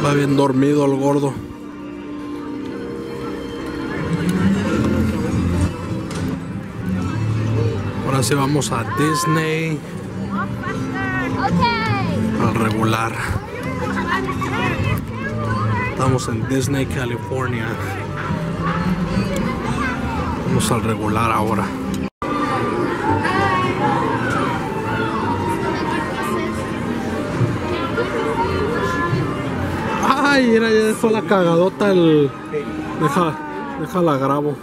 Va bien dormido el gordo. Ahora sí vamos a Disney. Al regular. Estamos en Disney, California. Vamos al regular ahora. Ay, mira, ya dejó la cagadota el... Déjala grabo.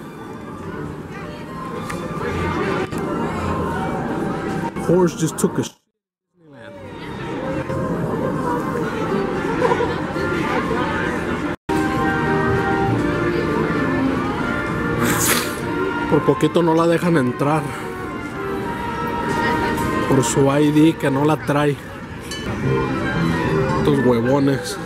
Horse just took a shit. Por poquito no la dejan entrar. Por su ID que no la trae. Estos huevones.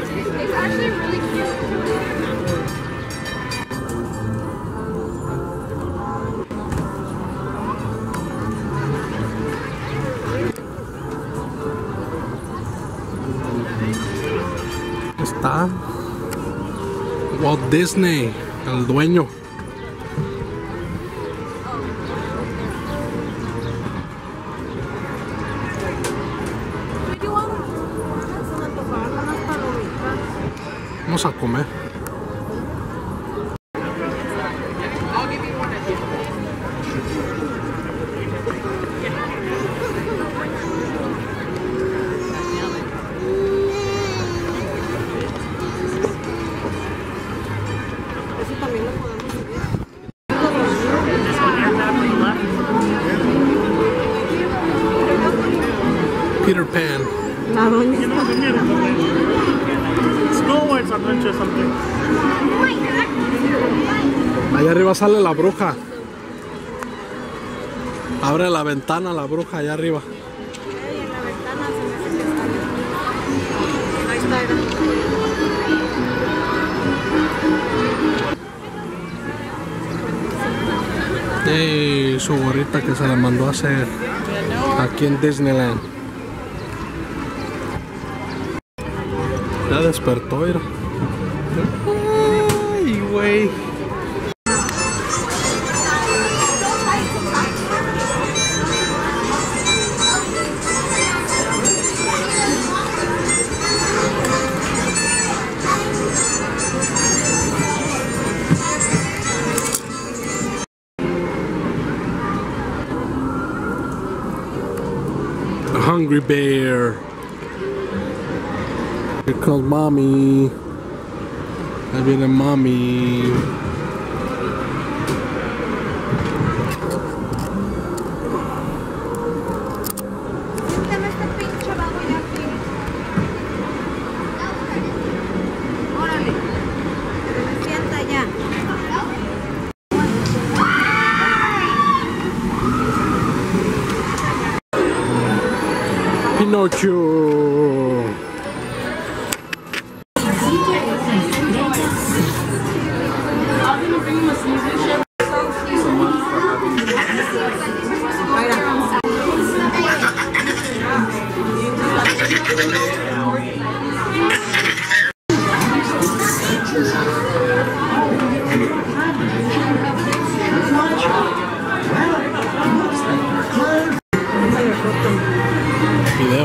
Está Walt Disney, el dueño. Vamos a comer. Peter Pan. La doña. Allá arriba sale la bruja. Abre la ventana la bruja allá arriba. En la ventana se me hace que está. Ahí está. Y su gorrita que se la mandó a hacer aquí en Disneyland. Ya despertó, mira. Ay, güey. A hungry bear. Here comes mommy. Ahí viene mami. Quítame este pinche vago ya aquí. Órale. Que me sienta ya. Pinocho. Video.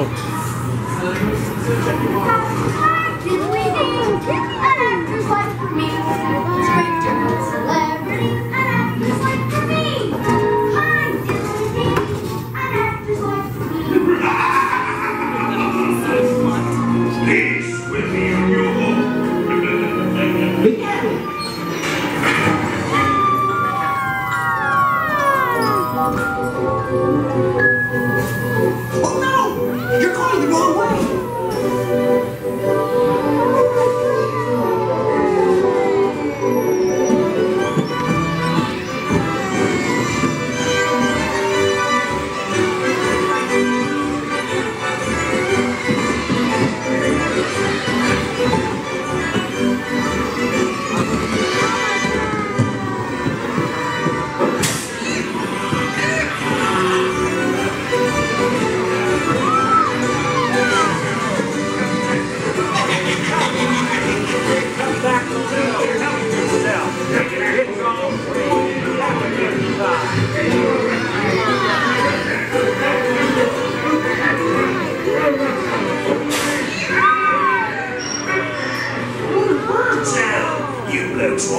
Oh no! You're going the wrong way!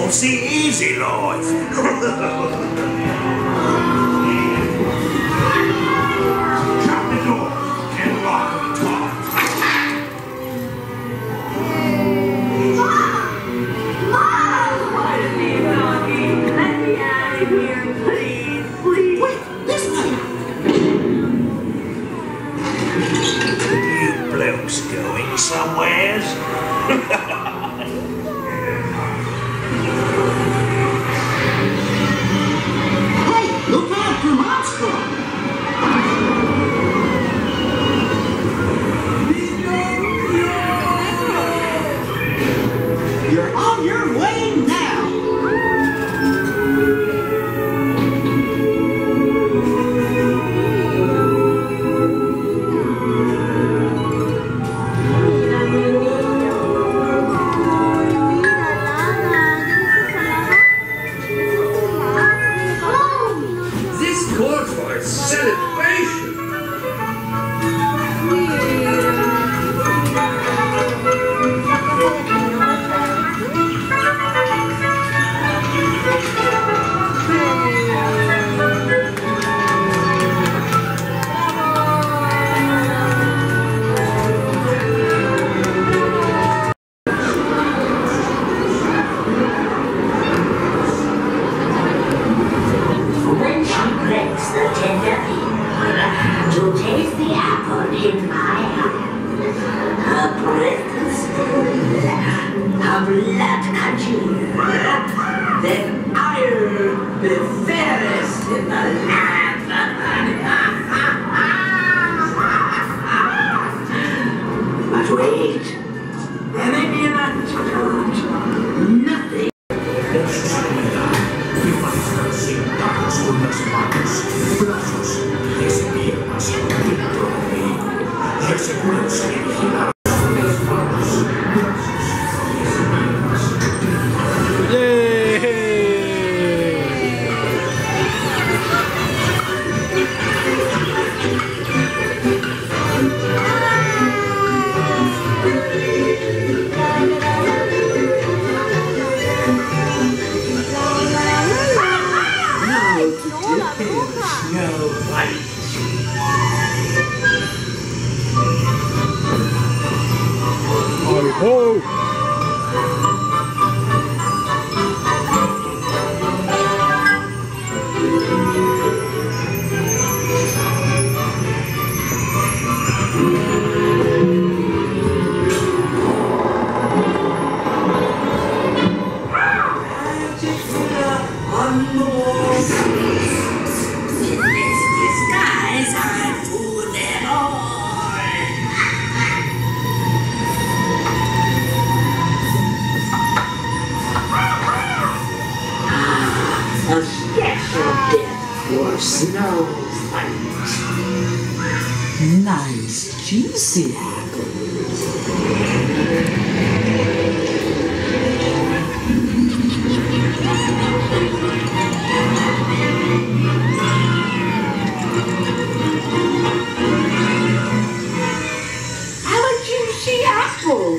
What's the easy life? Shut the door and lock the door. Let me out of here, please, please. Wait, this way. You blokes going somewheres? Look out for monster! You're on your way now! This calls for a celebration. When she breaks the tender peel, to taste the apple in my hand, her breath is smooth, her blood congealed, then I'll be fairest in the land. But wait, there may be an antidote. Nothing. Con las manos, brazos, pies y piernas dentro de mí. Y asegúrense de vigilar las manos, brazos, pies y piernas dentro de mí. No fight. ¡Oh! A special death for snow fight. Nice, juicy Have a juicy apple.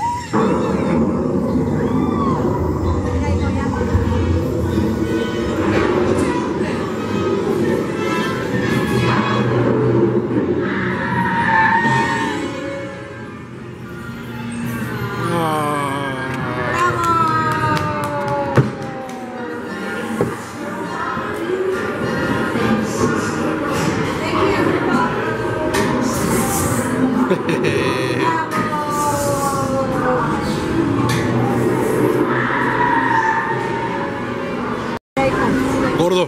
Gordo.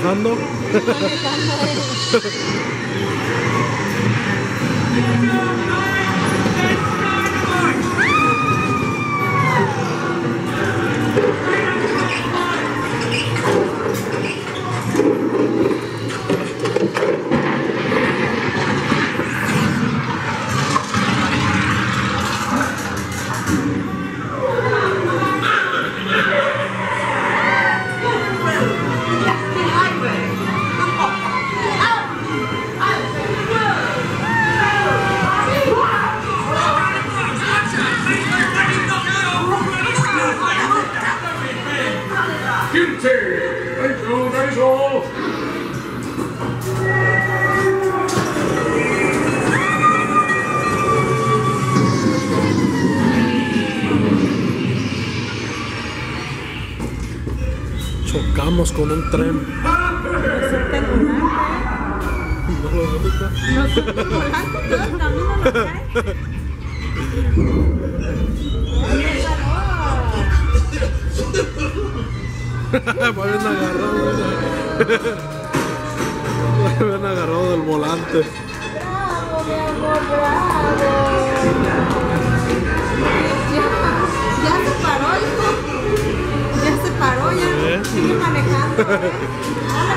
manejando. Chocamos con un tren. No sé, volando todo el camino lo trae. Me habían agarrado del volante. Bravo, mi amor, bravo. Ya se paró, hijo. Ya se paró, ya sigue manejando.